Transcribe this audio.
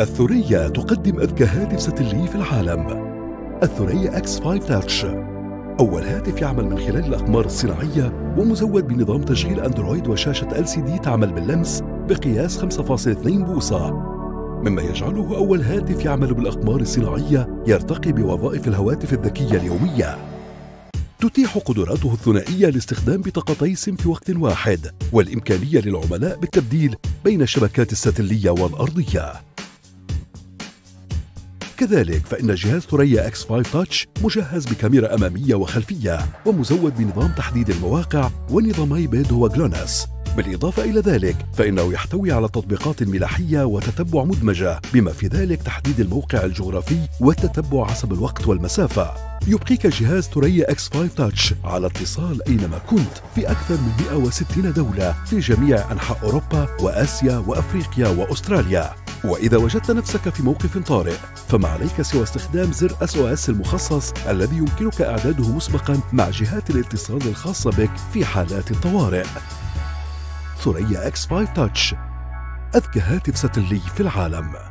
الثريا تقدم أذكى هاتف ستلي في العالم. الثريا X5-Touch أول هاتف يعمل من خلال الأقمار الصناعية ومزود بنظام تشغيل أندرويد وشاشة LCD تعمل باللمس بقياس 5.2 بوصة، مما يجعله أول هاتف يعمل بالأقمار الصناعية يرتقي بوظائف الهواتف الذكية اليومية. تتيح قدراته الثنائية لاستخدام بطاقتي سيم في وقت واحد، والإمكانية للعملاء بالتبديل بين الشبكات الستلية والأرضية. كذلك فإن جهاز ثريا X5-Touch مجهز بكاميرا أمامية وخلفية ومزود بنظام تحديد المواقع ونظامي بيد وجلوناس. بالإضافة إلى ذلك فإنه يحتوي على تطبيقات ملاحية وتتبع مدمجة، بما في ذلك تحديد الموقع الجغرافي والتتبع حسب الوقت والمسافة. يبقيك جهاز ثريا X5-Touch على اتصال أينما كنت في أكثر من 160 دولة في جميع أنحاء أوروبا وآسيا وأفريقيا وأستراليا. وإذا وجدت نفسك في موقف طارئ فما عليك سوى استخدام زر SOS المخصص الذي يمكنك إعداده مسبقاً مع جهات الاتصال الخاصة بك في حالات الطوارئ. ثريا X5-Touch أذكى هاتف ستلي في العالم.